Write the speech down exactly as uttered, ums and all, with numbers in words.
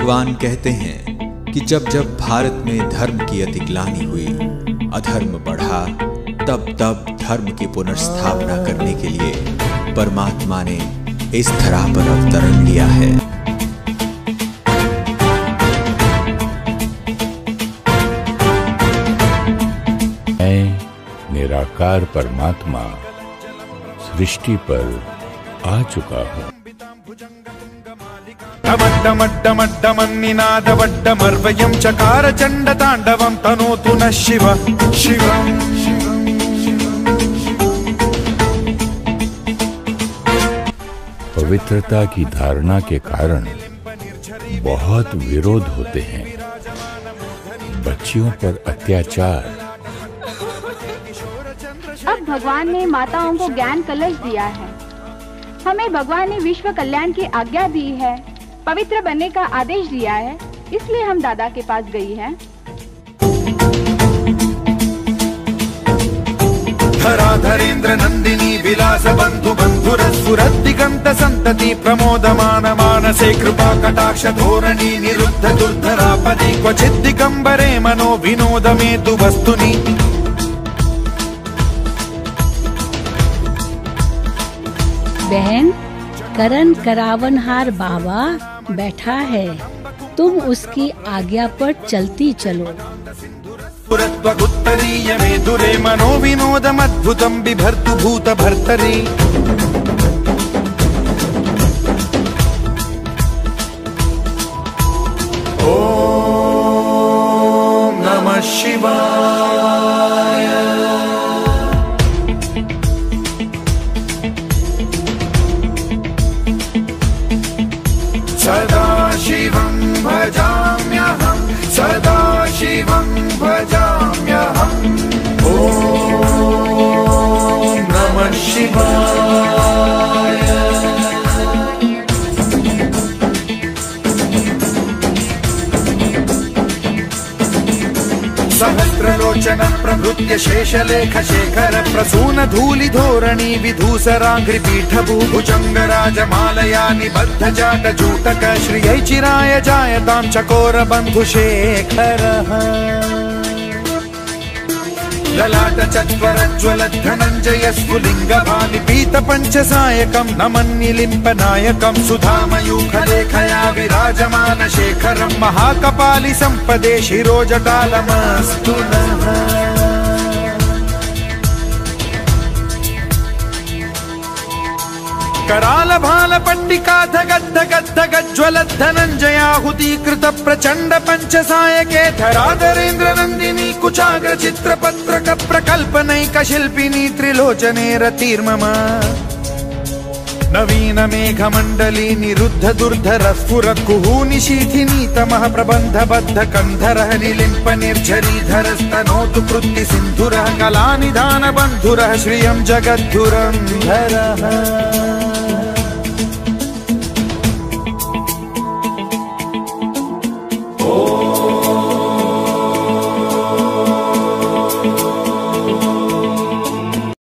भगवान कहते हैं कि जब जब भारत में धर्म की अतिग्लानि हुई, अधर्म बढ़ा, तब तब धर्म की पुनर्स्थापना करने के लिए परमात्मा ने इस धरा पर अवतरण लिया है। मैं निराकार परमात्मा सृष्टि पर आ चुका हूँ। डमड्डमड्डमड्डमन्निनादवड्डमर्वयं चकार चण्ड ताण्डवं तनोतु नः शिव शिवम्। पवित्रता की धारणा के कारण बहुत विरोध होते हैं। बच्चियों पर अत्याचार। अब भगवान ने माताओं को ज्ञान कलश दिया है। हमें भगवान ने विश्व कल्याण की आज्ञा दी है, पवित्र बनने का आदेश दिया है, इसलिए हम दादा के पास गई हैं। धराधरेन्द्र नंदिनी विलास बंधु बंधुरस्फुरत् दिगंत संतति प्रमोदमान मानसे कृपा कटाक्ष धोरणी निरुद्ध दुर्धरापदे क्वचित् दिगंबरे मनो विनोदमेतु वस्तुनि। बहन, करण करावनहार बाबा बैठा है, तुम उसकी आज्ञा पर चलती चलो। पुरत्वगुत्तरीयमे दुरे मनो विनोदमद्भुतं बिभर्तु भूत भर्तरि। ओम नमः शिवाय। सदा शिवं भजाम्यहं, सदा शिवं भजाम्यहम्। ओम नमः शिवाय। सहस्रलोचन प्रभृत्य शेषलेख शेखर प्रसून धूलि धोरणी विधूसराङ्घ्रि पीठभू भुजंग राजमालया निबद्ध जाट जूटक श्रियै चिराय जायतां चकोर बंधु शेखरः। ललाट चत्वरज्वल धनञ्जय स्फुलिंग भानि पीत पंचसायकं नमन्निलिम्प नायकं सुधामयूख लेखया विराजमान शेखरं महाकपालि संपदे शिरोजटालमस्तु नः। कराल भाल पट्टिका धगद्ध गद्ध गज्ज्वलत् धनञ्जयाहुति कृत प्रचंड पंचसायके धराधरेन्द्र नंदिनी कुचाग्र चित्रपत्रक प्रकल्पनैक शिल्पिनी त्रिलोचने रतिर्मम। नवीन मेघमण्डली निरुद्ध दुर्धर स्फुर कुहूनि शीथिनी तमः प्रबन्ध बद्ध कंधरः निलिम्प निर्झरीधर स्तनोतु कृत्ति सिन्धुरः कलानिधान बन्धुरः श्रियं जगद्धुरन्धरः।